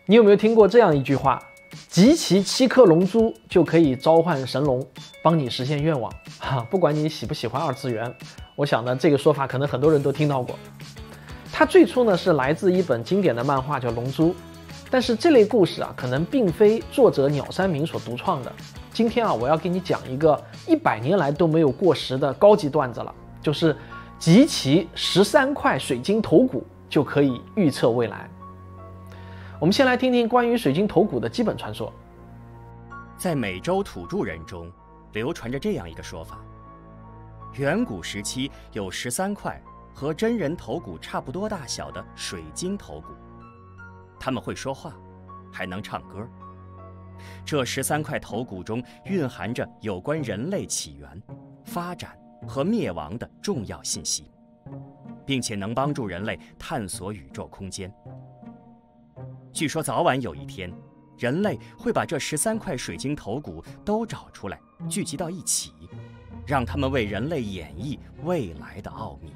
你有没有听过这样一句话？集齐7颗龙珠就可以召唤神龙，帮你实现愿望。不管你喜不喜欢二次元，我想呢，这个说法可能很多人都听到过。它最初呢是来自一本经典的漫画叫《龙珠》，但是这类故事啊，可能并非作者鸟山明所独创的。今天啊，我要给你讲一个100年来都没有过时的高级段子了，就是集齐13块水晶头骨就可以预测未来。我们先来听听关于水晶头骨的基本传说。 在美洲土著人中，流传着这样一个说法：远古时期有13块和真人头骨差不多大小的水晶头骨，他们会说话，还能唱歌。这13块头骨中蕴含着有关人类起源、发展和灭亡的重要信息，并且能帮助人类探索宇宙空间。据说早晚有一天，人类会把这13块水晶头骨都找出来，聚集到一起，让他们为人类演绎未来的奥秘。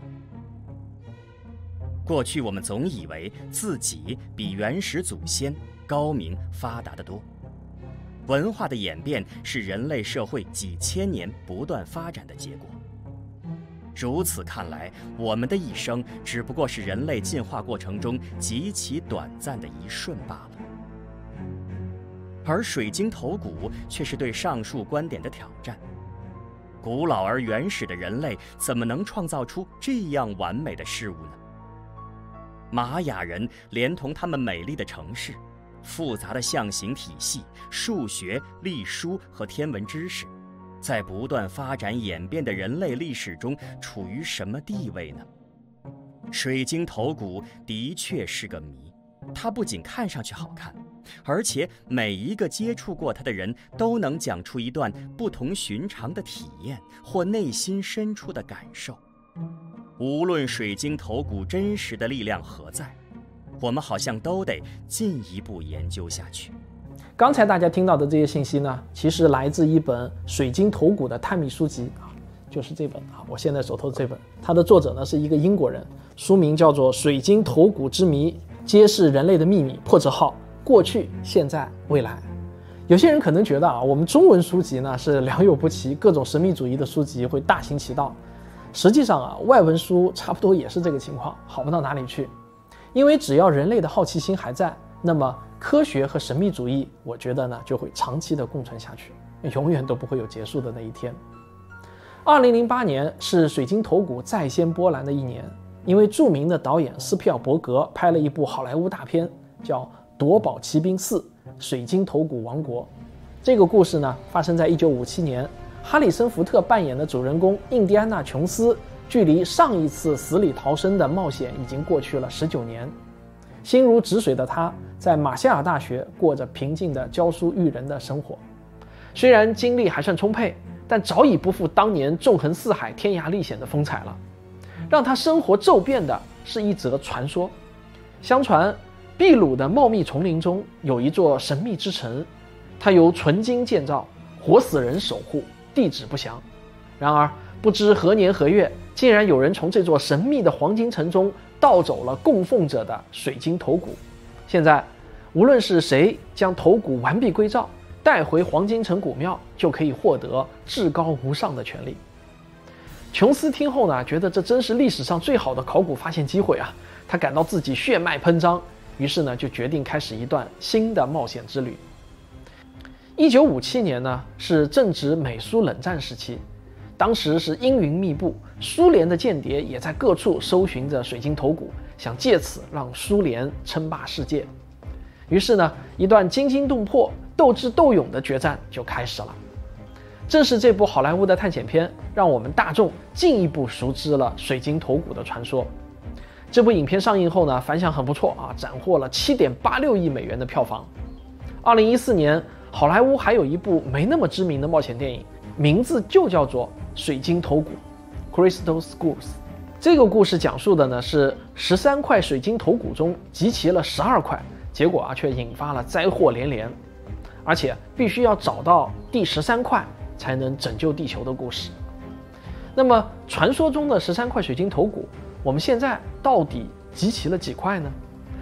过去我们总以为自己比原始祖先高明发达得多。文化的演变是人类社会几千年不断发展的结果。如此看来，我们的一生只不过是人类进化过程中极其短暂的一瞬罢了。而水晶头骨却是对上述观点的挑战。古老而原始的人类怎么能创造出这样完美的事物呢？玛雅人连同他们美丽的城市、复杂的象形体系、数学、历书和天文知识，在不断发展演变的人类历史中处于什么地位呢？水晶头骨的确是个谜，它不仅看上去好看，而且每一个接触过它的人都能讲出一段不同寻常的体验或内心深处的感受。无论水晶头骨真实的力量何在，我们好像都得进一步研究下去。 刚才大家听到的这些信息呢，其实来自一本水晶头骨的探秘书籍啊，就是这本啊，我现在手头这本。它的作者呢是一个英国人，书名叫做《水晶头骨之谜：揭示人类的秘密破折号过去、现在、未来》。有些人可能觉得啊，我们中文书籍呢是良莠不齐，各种神秘主义的书籍会大行其道。实际上啊，外文书差不多也是这个情况，好不到哪里去。因为只要人类的好奇心还在，那么科学和神秘主义，我觉得呢就会长期的共存下去，永远都不会有结束的那一天。2008年是水晶头骨再现波澜的一年，因为著名的导演斯皮尔伯格拍了一部好莱坞大片，叫《夺宝奇兵4：水晶头骨王国》。这个故事呢发生在1957年，哈里森福特扮演的主人公印第安纳琼斯，距离上一次死里逃生的冒险已经过去了19年。心如止水的他，在马歇尔大学过着平静的教书育人的生活。虽然精力还算充沛，但早已不复当年纵横四海、天涯历险的风采了。让他生活骤变的是一则传说。相传，秘鲁的茂密丛林中有一座神秘之城，它由纯金建造，活死人守护，地址不详。然而，不知何年何月，竟然有人从这座神秘的黄金城中盗走了供奉者的水晶头骨。现在，无论是谁将头骨完璧归赵，带回黄金城古庙，就可以获得至高无上的权利。琼斯听后呢，觉得这真是历史上最好的考古发现机会啊！他感到自己血脉喷张，于是呢，就决定开始一段新的冒险之旅。1957年呢，是正值美苏冷战时期。当时是阴云密布，苏联的间谍也在各处搜寻着水晶头骨，想借此让苏联称霸世界。于是呢，一段惊心动魄、斗智斗勇的决战就开始了。正是这部好莱坞的探险片，让我们大众进一步熟知了水晶头骨的传说。这部影片上映后呢，反响很不错啊，斩获了7.86亿美元的票房。2014年，好莱坞还有一部没那么知名的冒险电影，名字就叫做水晶头骨 Crystal Skulls。 这个故事讲述的呢是13块水晶头骨中集齐了12块，结果却引发了灾祸连连，而且必须要找到第13块才能拯救地球的故事。那么传说中的13块水晶头骨，我们现在到底集齐了几块呢？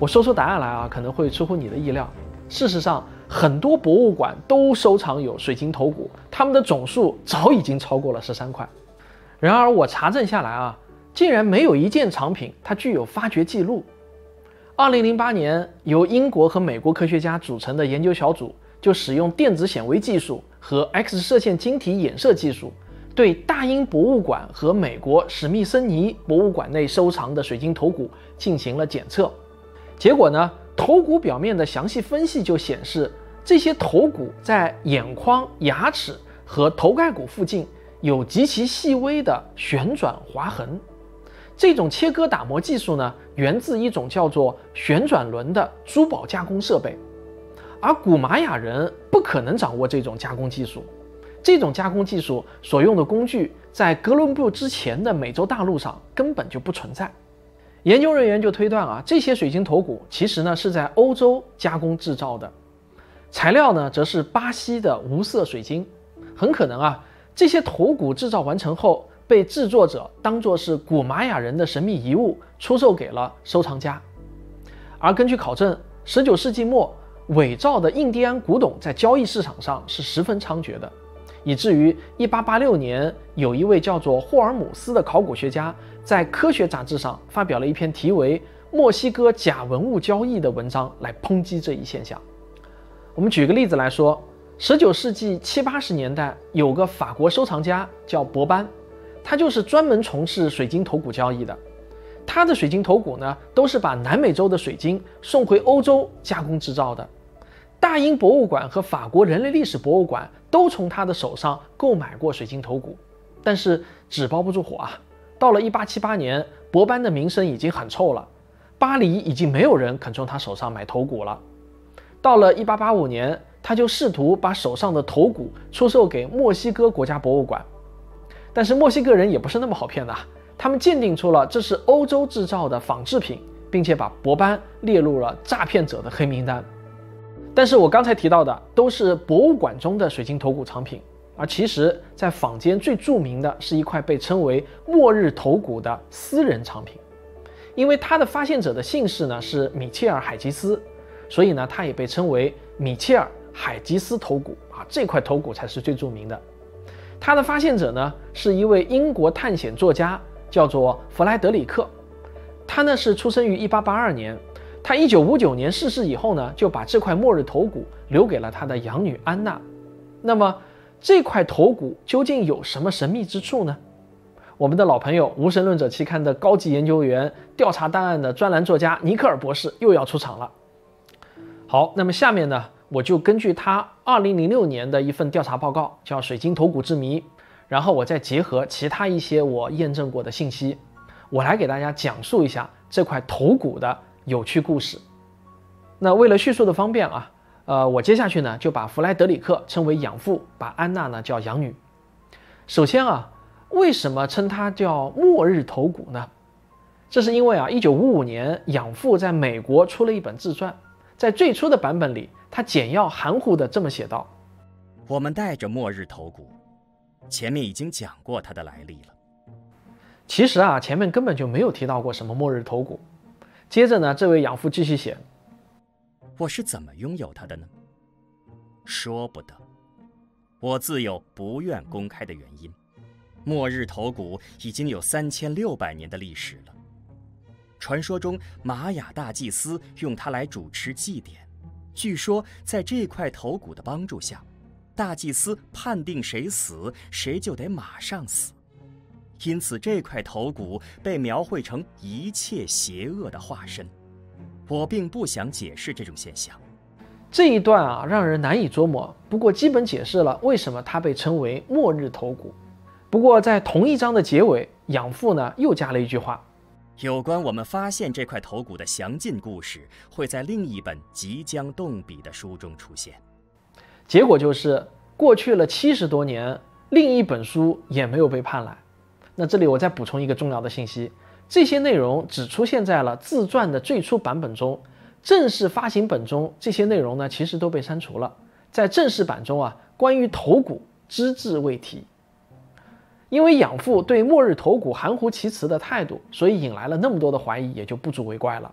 我说出答案来啊，可能会出乎你的意料。事实上，很多博物馆都收藏有水晶头骨，它们的总数早已经超过了13块。然而我查证下来啊，竟然没有一件藏品它具有发掘记录。2008年，由英国和美国科学家组成的研究小组就使用电子显微技术和 X 射线晶体衍射技术，对大英博物馆和美国史密森尼博物馆内收藏的水晶头骨进行了检测。结果呢，头骨表面的详细分析就显示，这些头骨在眼眶、牙齿和头盖骨附近有极其细微的旋转划痕。这种切割打磨技术呢，源自一种叫做旋转轮的珠宝加工设备，而古玛雅人不可能掌握这种加工技术。这种加工技术所用的工具，在哥伦布之前的美洲大陆上根本就不存在。研究人员就推断啊，这些水晶头骨其实呢是在欧洲加工制造的，材料呢则是巴西的无色水晶。很可能啊，这些头骨制造完成后，被制作者当作是古玛雅人的神秘遗物出售给了收藏家。而根据考证，19世纪末，伪造的印第安古董在交易市场上是十分猖獗的，以至于1886年，有一位叫做霍尔姆斯的考古学家在科学杂志上发表了一篇题为《墨西哥假文物交易》的文章，来抨击这一现象。我们举个例子来说，19世纪70、80年代，有个法国收藏家叫博班，他就是专门从事水晶头骨交易的。他的水晶头骨呢，都是把南美洲的水晶送回欧洲加工制造的。大英博物馆和法国人类历史博物馆都从他的手上购买过水晶头骨，但是纸包不住火啊。到了1878年，博班的名声已经很臭了，巴黎已经没有人肯从他手上买头骨了。到了1885年，他就试图把手上的头骨出售给墨西哥国家博物馆，但是墨西哥人也不是那么好骗的啊，他们鉴定出了这是欧洲制造的仿制品，并且把博班列入了诈骗者的黑名单。但是我刚才提到的都是博物馆中的水晶头骨藏品，而其实在坊间最著名的是一块被称为末日头骨的私人藏品。因为它的发现者的姓氏呢是米切尔·海吉斯，所以呢它也被称为米切尔·海吉斯头骨啊，这块头骨才是最著名的。它的发现者呢是一位英国探险作家，叫做弗莱德里克。他呢是出生于1882年，他1959年逝世以后呢，就把这块末日头骨留给了他的养女安娜。那么这块头骨究竟有什么神秘之处呢？我们的老朋友《无神论者》期刊的高级研究员、调查档案的专栏作家尼克尔博士又要出场了。好，那么下面呢，我就根据他2006年的一份调查报告，叫《水晶头骨之谜》，然后我再结合其他一些我验证过的信息，我来给大家讲述一下这块头骨的有趣故事。那为了叙述的方便啊，我接下去呢就把弗莱德里克称为养父，把安娜呢叫养女。首先啊，为什么称它叫末日头骨呢？这是因为啊，1955年养父在美国出了一本自传，在最初的版本里，他简要含糊地这么写道： 我们带着末日头骨，前面已经讲过它的来历了。 其实啊，前面根本就没有提到过什么末日头骨。接着呢，这位养父继续写： 我是怎么拥有它的呢？说不得，我自有不愿公开的原因。末日头骨已经有3600年的历史了。传说中，玛雅大祭司用它来主持祭典。据说，在这块头骨的帮助下，大祭司判定谁死，谁就得马上死。因此，这块头骨被描绘成一切邪恶的化身。我并不想解释这种现象。 这一段啊，让人难以捉摸，不过基本解释了为什么它被称为末日头骨。不过在同一章的结尾，养父呢又加了一句话： 有关我们发现这块头骨的详尽故事，会在另一本即将动笔的书中出现。 结果就是过去了70多年，另一本书也没有被判来。那这里我再补充一个重要的信息，这些内容只出现在了自传的最初版本中，正式发行本中这些内容呢其实都被删除了。在正式版中啊，关于头骨只字未提。因为养父对末日头骨含糊其辞的态度，所以引来了那么多的怀疑，也就不足为怪了。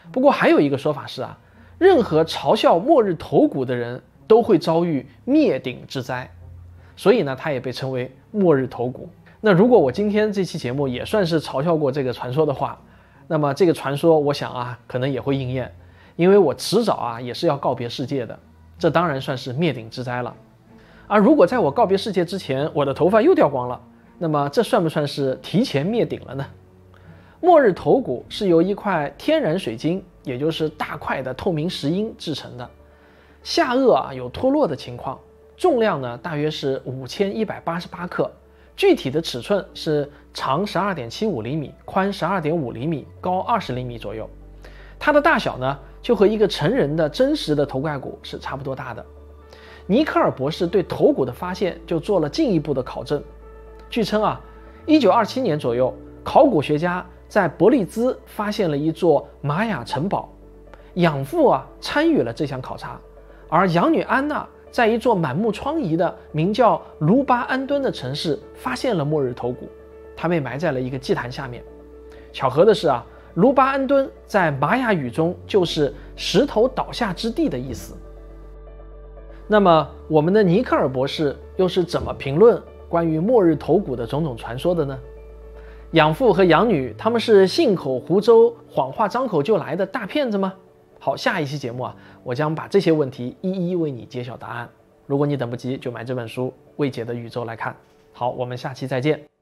不过还有一个说法是啊，任何嘲笑末日头骨的人都会遭遇灭顶之灾，所以呢，它也被称为末日头骨。那如果我今天这期节目也算是嘲笑过这个传说的话，那么这个传说我想啊，可能也会应验，因为我迟早啊也是要告别世界的，这当然算是灭顶之灾了。而如果在我告别世界之前，我的头发又掉光了，那么这算不算是提前灭顶了呢？末日头骨是由一块天然水晶，也就是大块的透明石英制成的，下颚啊有脱落的情况，重量呢大约是5188克，具体的尺寸是长12.75厘米，宽12.5厘米，高20厘米左右。它的大小呢就和一个成人的真实的头盖骨是差不多大的。尼克尔博士对头骨的发现就做了进一步的考证。据称啊，1927年左右，考古学家在伯利兹发现了一座玛雅城堡，养父啊参与了这项考察，而养女安娜在一座满目疮痍的名叫卢巴安敦的城市发现了末日头骨，它被埋在了一个祭坛下面。巧合的是啊，卢巴安敦在玛雅语中就是石头倒下之地的意思。那么我们的尼克尔博士又是怎么评论关于末日头骨的种种传说的呢？养父和养女他们是信口胡诌、谎话张口就来的大骗子吗？好，下一期节目啊，我将把这些问题一一为你揭晓答案。如果你等不及，就买这本书《未解的宇宙》来看。好，我们下期再见。